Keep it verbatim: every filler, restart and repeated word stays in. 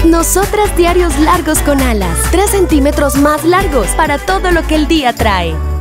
Nosotras diarios largos con alas, tres centímetros más largos para todo lo que el día trae.